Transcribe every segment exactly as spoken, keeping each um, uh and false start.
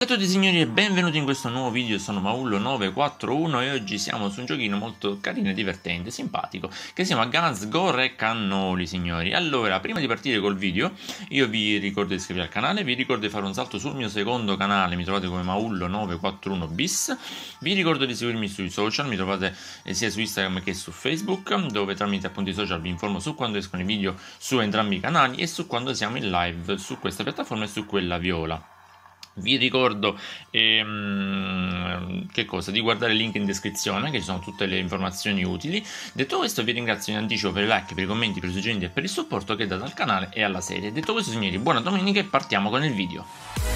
Ciao a tutti signori e benvenuti in questo nuovo video. Sono Maullo nove quattro uno e oggi siamo su un giochino molto carino e divertente, simpatico, che si chiama Guns, Gore e Cannoli, signori. Allora, prima di partire col video, io vi ricordo di iscrivervi al canale, vi ricordo di fare un salto sul mio secondo canale, mi trovate come Maullo nove quattro uno bis. Vi ricordo di seguirmi sui social, mi trovate sia su Instagram che su Facebook, dove tramite appunto i social vi informo su quando escono i video su entrambi i canali e su quando siamo in live su questa piattaforma e su quella viola. Vi ricordo ehm, che cosa? Di guardare il link in descrizione, che ci sono tutte le informazioni utili. Detto questo, vi ringrazio in anticipo per i like, per i commenti, per i suggerimenti e per il supporto che date al canale e alla serie. Detto questo, signori, buona domenica e partiamo con il video.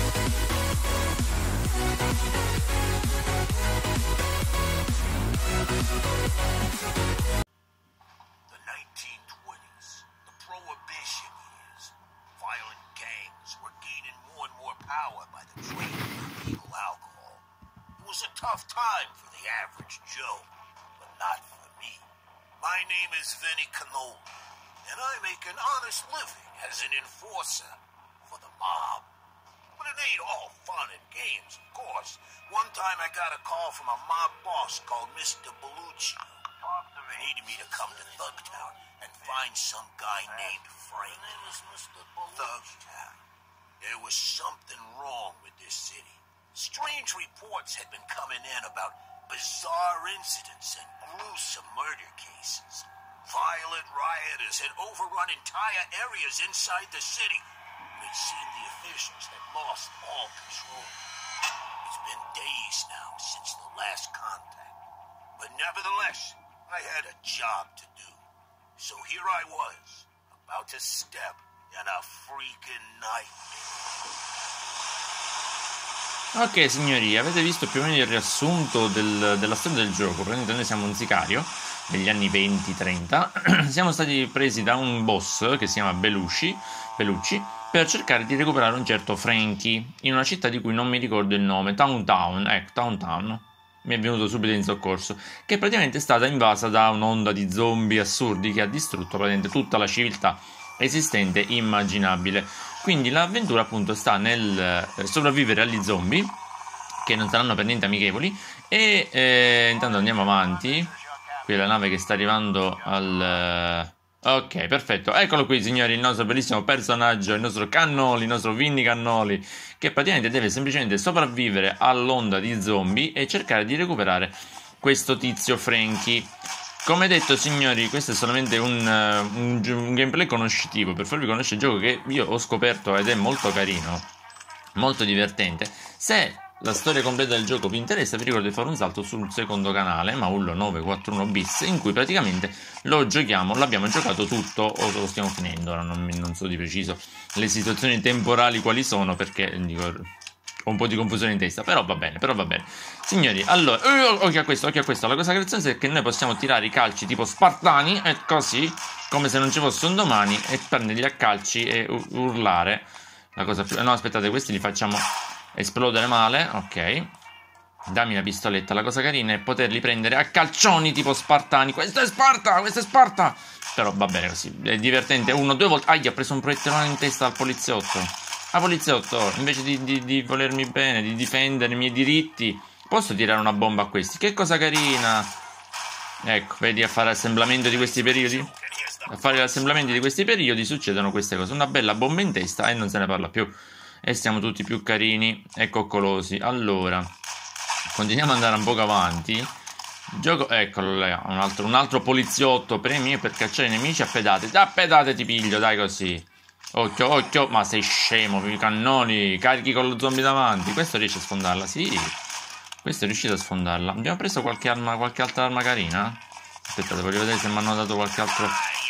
Tough time for the average Joe, but not for me. My name is Vinnie Cannoli, and I make an honest living as an enforcer for the mob. But it ain't all fun and games, of course. One time I got a call from a mob boss called Mister Bellucci. He needed me to come to Thugtown and find some guy named Frank. My name is Mister Thugtown. There was something wrong with this city. Strange reports had been coming in about bizarre incidents and gruesome murder cases. Violent rioters had overrun entire areas inside the city. It seemed the officials had lost all control. It's been days now since the last contact. But nevertheless, I had a job to do. So here I was, about to step in a freaking nightmare. Ok signori, avete visto più o meno il riassunto del, della storia del gioco. Praticamente noi siamo un sicario degli anni venti trenta. Siamo stati presi da un boss che si chiama Bellucci, Bellucci per cercare di recuperare un certo Frankie in una città di cui non mi ricordo il nome. Towntown, ecco, Towntown. Mi è venuto subito in soccorso. Che praticamente è stata invasa da un'onda di zombie assurdi che ha distrutto praticamente tutta la civiltà esistente immaginabile. Quindi l'avventura appunto sta nel sopravvivere agli zombie, che non saranno per niente amichevoli. E eh, intanto andiamo avanti. Qui è la nave che sta arrivando al... Ok, perfetto. Eccolo qui signori, il nostro bellissimo personaggio, il nostro Cannoli, il nostro Vinnie Cannoli, che praticamente deve semplicemente sopravvivere all'onda di zombie e cercare di recuperare questo tizio Frankie. Come detto signori, questo è solamente un, un, un gameplay conoscitivo per farvi conoscere il gioco, che io ho scoperto ed è molto carino, molto divertente. Se la storia completa del gioco vi interessa, vi ricordo di fare un salto sul secondo canale, Maullo nove quattro uno bis, in cui praticamente lo giochiamo, l'abbiamo giocato tutto o lo stiamo finendo. Ora non, non so di preciso le situazioni temporali quali sono, perché dico, ho un po' di confusione in testa, però va bene, però va bene. Signori, allora, eh, occhio a questo, occhio a questo. La cosa graziosa è che noi possiamo tirare i calci tipo spartani, e così, come se non ci fosse un domani, e prenderli a calci e urlare. La cosa più... No, aspettate, questi li facciamo esplodere male, ok. Dammi la pistoletta. La cosa carina è poterli prendere a calcioni tipo spartani. Questo è Sparta, questo è Sparta. Però va bene così, è divertente. Uno, due volte... Ah, gli ha preso un proiettile in testa al poliziotto. Ah, poliziotto, invece di, di, di volermi bene, di difendere i miei diritti, posso tirare una bomba a questi? Che cosa carina! Ecco, vedi, a fare assemblamento di questi periodi? A fare l'assemblamento di questi periodi succedono queste cose. Una bella bomba in testa e non se ne parla più. E siamo tutti più carini e coccolosi. Allora, continuiamo ad andare un poco avanti. Gioco, eccolo là, un altro, un altro poliziotto, premi per cacciare i nemici a pedate. A pedate ti piglio, dai così. Occhio, occhio, ma sei scemo, i cannoni, carichi con lo zombie davanti. Questo riesce a sfondarla, sì. Questo è riuscito a sfondarla. Abbiamo preso qualche arma, qualche altra arma carina? Aspettate, voglio vedere se mi hanno dato qualche altro.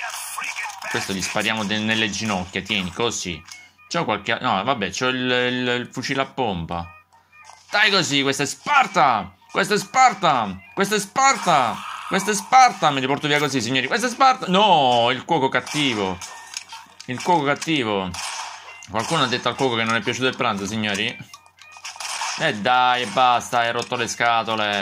Questo gli spariamo nelle ginocchia, tieni, così. C'ho qualche... No, vabbè, c'ho il, il, il fucile a pompa. Dai così, questa è Sparta! Questa è Sparta! Questa è Sparta! Questa è Sparta! Me li porto via così, signori. Questa è Sparta! No, il cuoco cattivo. Il cuoco cattivo. Qualcuno ha detto al cuoco che non è piaciuto il pranzo, signori? Eh dai, basta, hai rotto le scatole.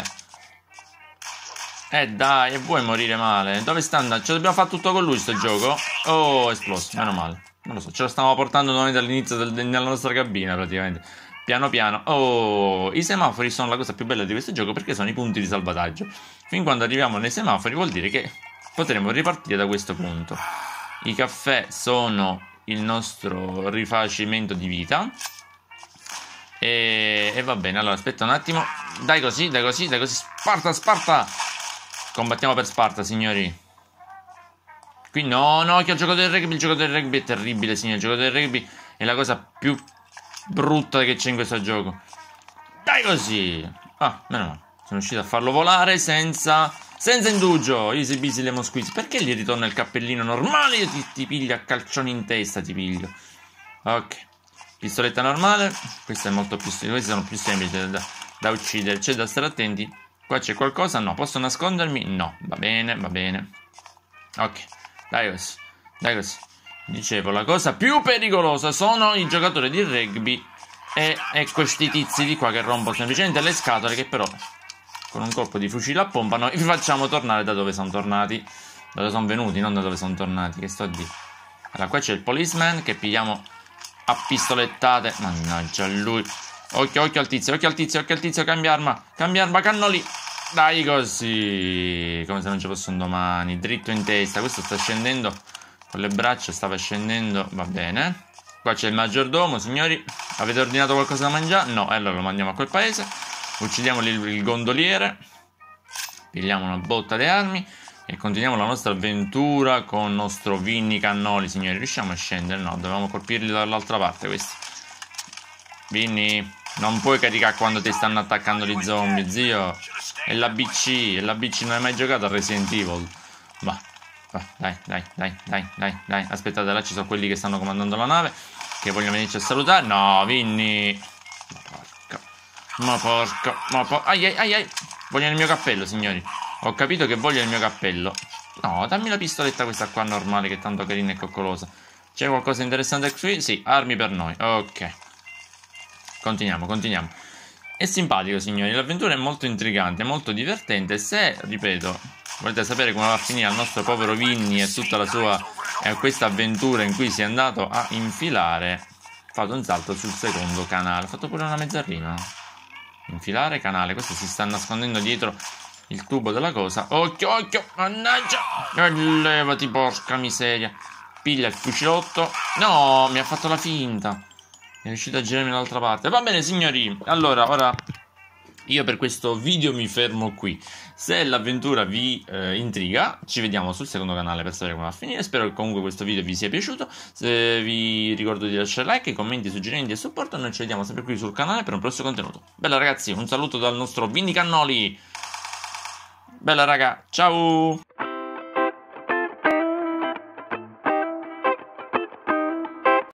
Eh dai, e vuoi morire male? Dove sta andando? Ce l'abbiamo fatto tutto con lui sto gioco? Oh, è esploso, meno male. Non lo so, ce lo stavamo portando noi dall'inizio del, nella nostra cabina praticamente. piano piano. Oh, i semafori sono la cosa più bella di questo gioco perché sono i punti di salvataggio. Fin quando arriviamo nei semafori vuol dire che potremo ripartire da questo punto. I caffè sono il nostro rifacimento di vita. E, e va bene, allora aspetta un attimo. Dai così, dai così, dai così. Sparta, Sparta. Combattiamo per Sparta, signori. Qui no, no, che ho giocato del rugby. Il gioco del rugby è terribile, signori. Il gioco del rugby è la cosa più brutta che c'è in questo gioco. Dai così. Ah, meno male. Sono riuscito a farlo volare senza senza indugio. Easy peasy lemon squeeze. Perché gli ritorna il cappellino normale? Io ti, ti piglio a calcioni in testa, ti piglio. Ok. Pistoletta normale. Questa è molto più queste sono più semplici da, da uccidere. C'è da stare attenti. Qua c'è qualcosa? No. Posso nascondermi? No. Va bene, va bene. Ok. Dai così. Dai così. Dicevo, la cosa più pericolosa sono i giocatori di rugby e, e questi tizi di qua che rompono semplicemente le scatole, che però con un colpo di fucile a pompa noi vi facciamo tornare da dove sono tornati. Da dove sono venuti, non da dove sono tornati. Che sto a dire? Allora, qua c'è il policeman che pigliamo a pistolettate. Mannaggia lui. Occhio, occhio al tizio, occhio al tizio, occhio al tizio. Cambia arma, cambia arma, cannoli. Dai così. Come se non ci fosse un domani. Dritto in testa. Questo sta scendendo con le braccia, stava scendendo. Va bene. Qua c'è il maggiordomo, signori. Avete ordinato qualcosa da mangiare? No, allora lo mandiamo a quel paese. Uccidiamo il, il gondoliere. Pigliamo una botta di armi e continuiamo la nostra avventura con il nostro Vinny Cannoli, signori. Riusciamo a scendere? No, dovevamo colpirli dall'altra parte questi. Vinny, non puoi caricare quando ti stanno attaccando gli zombie, zio. È la B C, è la B C, non hai mai giocato a Resident Evil. Va, va, dai, dai, dai, dai, dai, dai. Aspettate, là ci sono quelli che stanno comandando la nave, che vogliono venirci a salutare. No, Vinny. Ma porca, ma porca, ma porca. Ai, ai, ai, ai. Vogliono il mio cappello, signori. Ho capito che vogliono il mio cappello. No, dammi la pistoletta questa qua normale, che è tanto carina e coccolosa. C'è qualcosa di interessante qui? Sì, armi per noi. Ok. Continuiamo, continuiamo. È simpatico, signori. L'avventura è molto intrigante, molto divertente. Se, ripeto, volete sapere come va a finire il nostro povero Vinny e tutta la sua e questa avventura in cui si è andato a infilare, fate un salto sul secondo canale. Ho fatto pure una mezz'arrima. Infilare canale. Questo si sta nascondendo dietro il tubo della cosa. Occhio, occhio, mannaggia. E levati, porca miseria. Piglia il fucilotto. No, mi ha fatto la finta. È riuscito a girarmi dall'altra parte. Va bene, signori. Allora, ora io per questo video mi fermo qui. Se l'avventura vi eh, intriga, ci vediamo sul secondo canale per sapere come va a finire. Spero che comunque questo video vi sia piaciuto. Se vi ricordo di lasciare like, commenti, suggerimenti e supporto. Noi ci vediamo sempre qui sul canale per un prossimo contenuto. Bella ragazzi, un saluto dal nostro Vinny Cannoli. Bella raga, ciao.